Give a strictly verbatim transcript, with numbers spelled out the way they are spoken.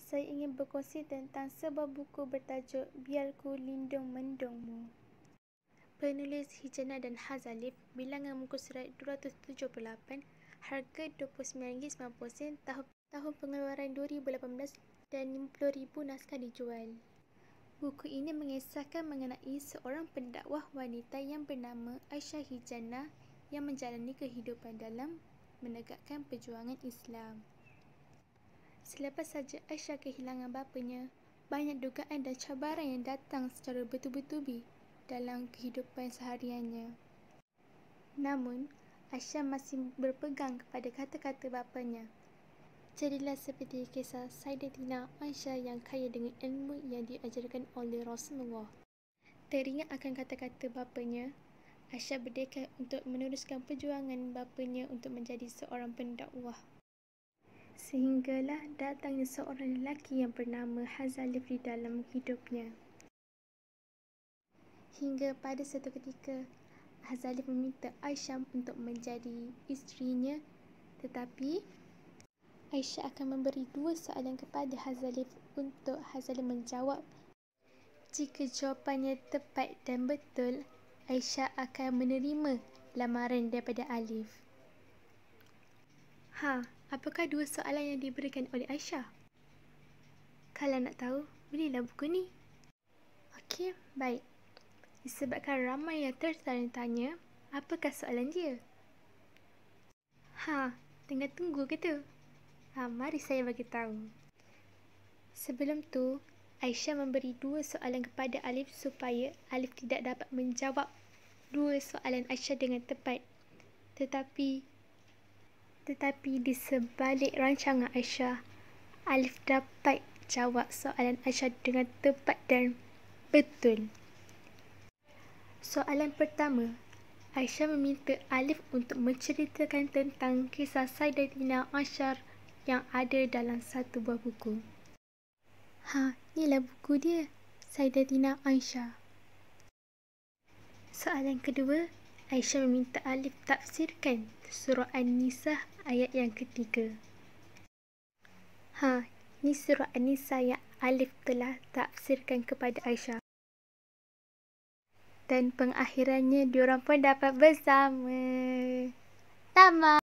saya ingin berkongsi tentang sebuah buku bertajuk Biar Ku Lindung Mendungmu. Penulis Hijana dan Hazalif, bilangan muka surat dua ratus tujuh puluh lapan, harga dua puluh sembilan ringgit sembilan puluh sen, tahun, tahun pengeluaran dua ribu lapan belas dan lima puluh ribu naskah dijual. Buku ini mengisahkan mengenai seorang pendakwah wanita yang bernama Aisyah Hijana yang menjalani kehidupan dalam menegakkan perjuangan Islam. Selepas saja Aisyah kehilangan bapanya, banyak dugaan dan cabaran yang datang secara bertubi-tubi dalam kehidupan sehariannya. Namun, Aisyah masih berpegang kepada kata-kata bapanya. Jadilah seperti kisah Sayyidatina Aisyah yang kaya dengan ilmu yang diajarkan oleh Rasulullah. Teringat akan kata-kata bapanya, Aisyah bertekad untuk meneruskan perjuangan bapanya untuk menjadi seorang pendakwah. Sehinggalah datangnya seorang lelaki yang bernama Hazalif di dalam hidupnya. Hingga pada satu ketika, Hazalif meminta Aisyah untuk menjadi isterinya, tetapi Aisyah akan memberi dua soalan kepada Hazalif untuk Hazalif menjawab. Jika jawapannya tepat dan betul, Aisyah akan menerima lamaran daripada Alif. Ha, apakah dua soalan yang diberikan oleh Aisyah? Kalau nak tahu, belilah buku ni. Okey, baik. Disebabkan ramai yang tertanya-tanya, apakah soalan dia? Ha, tengah tunggu ke tu? Ha, mari saya bagi tahu. Sebelum tu, Aisyah memberi dua soalan kepada Alif supaya Alif tidak dapat menjawab dua soalan Aisyah dengan tepat. Tetapi Tetapi di sebalik rancangan Aisyah, Alif dapat jawab soalan Aisyah dengan tepat dan betul. Soalan pertama, Aisyah meminta Alif untuk menceritakan tentang kisah Sayyidatina Aisyah yang ada dalam satu buah buku. Ha, inilah buku dia, Sayyidatina Aisyah. Soalan kedua, Aisyah meminta Alif tafsirkan surah An-Nisa ayat yang ketiga. Ha, ini surah An-Nisa yang Alif telah tafsirkan kepada Aisyah. Dan pengakhirannya diorang pun dapat bersama. Tamat.